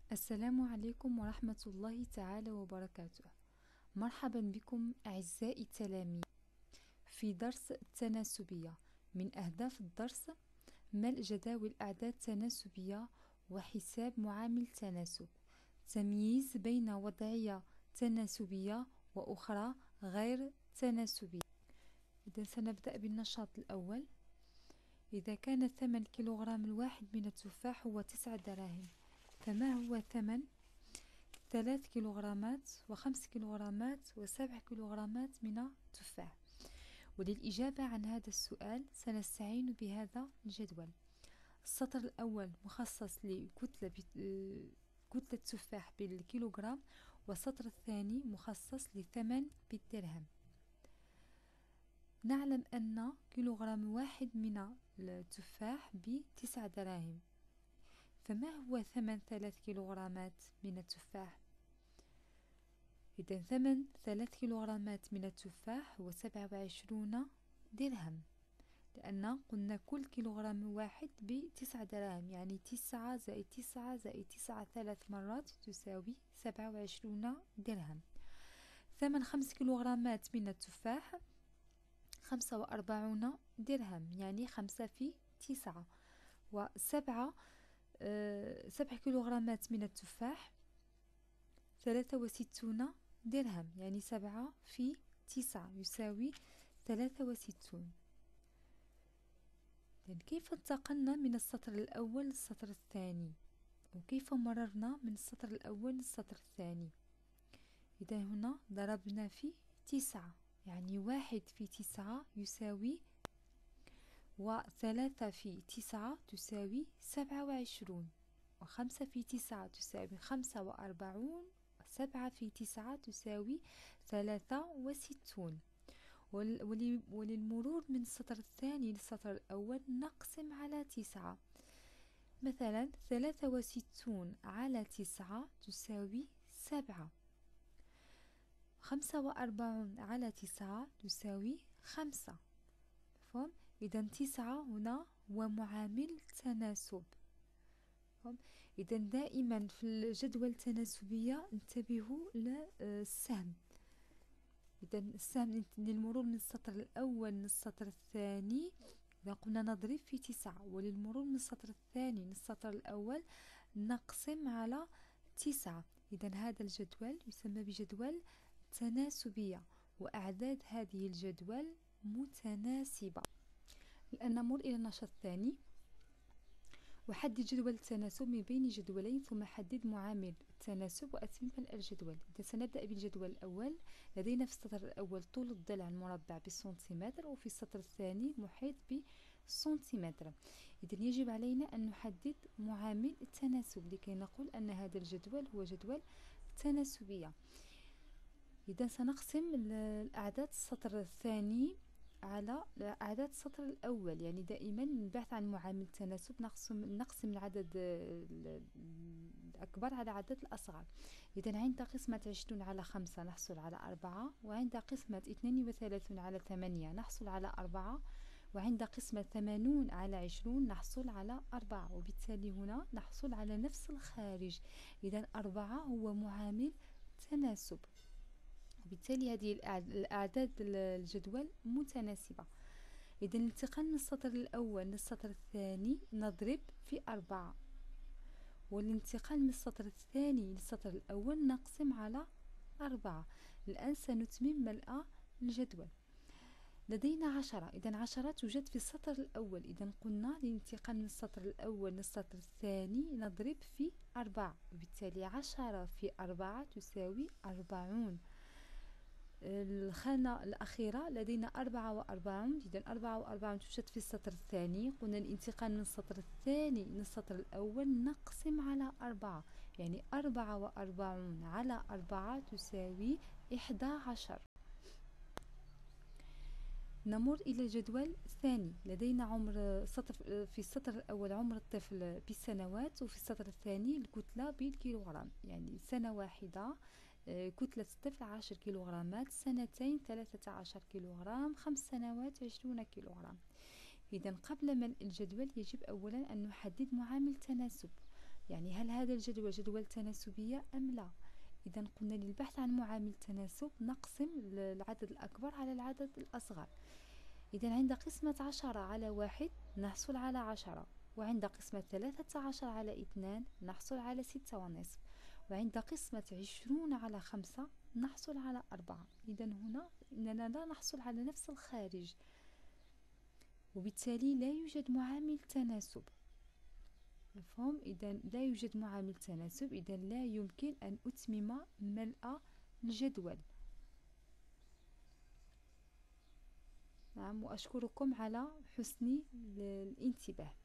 السلام عليكم ورحمة الله تعالى وبركاته. مرحبا بكم أعزائي التلاميذ في درس التناسبية. من أهداف الدرس ملء جداول أعداد تناسبية وحساب معامل تناسب، تمييز بين وضعية تناسبية وأخرى غير تناسبية. إذا سنبدأ بالنشاط الأول. إذا كان ثمن كيلوغرام الواحد من التفاح هو 9 دراهم، فما هو ثمن 3 كيلوغرامات و5 كيلوغرامات و7 كيلوغرامات من التفاح؟ وللإجابة عن هذا السؤال سنستعين بهذا الجدول. السطر الأول مخصص لكتلة كتلة تفاح بالكيلوغرام، والسطر الثاني مخصص لثمن بالدرهم. نعلم أن كيلوغرام واحد من التفاح ب9 دراهم، فما هو ثمن 3 كيلوغرامات من التفاح؟ إذا ثمن 3 كيلوغرامات من التفاح هو 27 درهم، لأن قلنا كل كيلوغرام واحد ب9 دراهم، يعني 9 زائد 9 زائد 9 3 مرات تساوي 27 درهم. ثمن 5 كيلوغرامات من التفاح 45 درهم، يعني 5 في 9. و7 كيلوغرامات من التفاح 63 درهم، يعني 7 في 9 يساوي 63. كيف انتقلنا من السطر الأول للسطر الثاني؟ وكيف مررنا من السطر الأول للسطر الثاني؟ إذا هنا ضربنا في 9، يعني 1 في 9 يساوي، و3 في 9 تساوي 27، و5 في 9 تساوي 45، و7 في 9 تساوي 63. وللمرور من السطر الثاني للسطر الأول نقسم على 9. مثلا 63 على 9 تساوي 7، 45 على 9 تساوي 5. مفهوم؟ إذا 9 هنا هو معامل تناسب. إذا دائما في الجدول التناسبية انتبهوا للسهم. إذا السهم للمرور من السطر الأول للسطر الثاني، إذا قلنا نضرب في 9، وللمرور من السطر الثاني للسطر الأول نقسم على 9. إذا هذا الجدول يسمى بجدول تناسبية، وأعداد هذه الجدول متناسبة. الآن نمر إلى النشاط الثاني. وحدد جدول التناسب من بين جدولين، ثم حدد معامل التناسب وأتمم الجدول. إذا سنبدأ بالجدول الأول، لدينا في السطر الأول طول الضلع المربع بالسنتيمتر، وفي السطر الثاني محيط بالسنتيمتر. إذا يجب علينا أن نحدد معامل التناسب لكي نقول أن هذا الجدول هو جدول تناسبية. إذا سنقسم الأعداد السطر الثاني على أعداد السطر الأول، يعني دائما البحث عن معامل التناسب نقسم العدد الأكبر على عدد الأصغر. إذا عند قسمة 20 على 5 نحصل على 4، وعند قسمة 32 على 8 نحصل على 4، وعند قسمة 80 على 20 نحصل على 4، وبالتالي هنا نحصل على نفس الخارج. إذا 4 هو معامل تناسب، وبالتالي هذه الأعداد الجدول متناسبة. إذا الانتقال من السطر الأول للسطر الثاني نضرب في 4، والانتقال من السطر الثاني للسطر الأول نقسم على 4. الآن سنتمم ملء الجدول. لدينا 10، إذا 10 توجد في السطر الأول. إذا قلنا للانتقال من السطر الأول للسطر الثاني نضرب في 4، وبالتالي 10 في 4 تساوي 40. الخانة الأخيرة لدينا 44، إذا 44 توجد في السطر الثاني. قلنا الانتقال من السطر الثاني للسطر الأول نقسم على 4، يعني 44 على 4 تساوي 11. نمر إلى الجدول الثاني. لدينا عمر في السطر الأول عمر الطفل بالسنوات، وفي السطر الثاني الكتلة بالكيلوغرام. يعني سنة واحدة كتلة الطفل 10 كيلوغرامات، سنتين 13 كيلوغرام، 5 سنوات 20 كيلوغرام. إذا قبل ملء الجدول يجب أولا أن نحدد معامل تناسب. يعني هل هذا الجدول جدول تناسبية أم لا؟ إذا قلنا للبحث عن معامل التناسب نقسم العدد الأكبر على العدد الأصغر. إذا عند قسمة 10 على 1 نحصل على 10، وعند قسمة 13 على 2 نحصل على 6.5، وعند قسمة 20 على 5 نحصل على 4. إذا هنا إننا لا نحصل على نفس الخارج، وبالتالي لا يوجد معامل تناسب. مفهوم؟ إذا لا يوجد معامل تناسب، إذا لا يمكن أن أتمم ملء الجدول. نعم، وأشكركم على حسن الانتباه.